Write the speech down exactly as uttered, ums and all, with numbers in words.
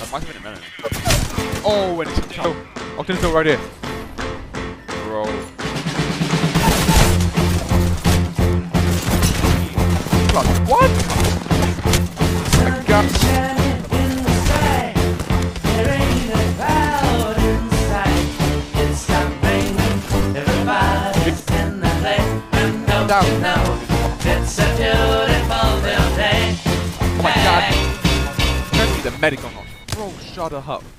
That might have been a melon. Oh, and it's oh, Octane's still right here. Bro. What? I got. Down. It's a beautiful day. Oh my god. Turn me the medic on. Bro, shut up.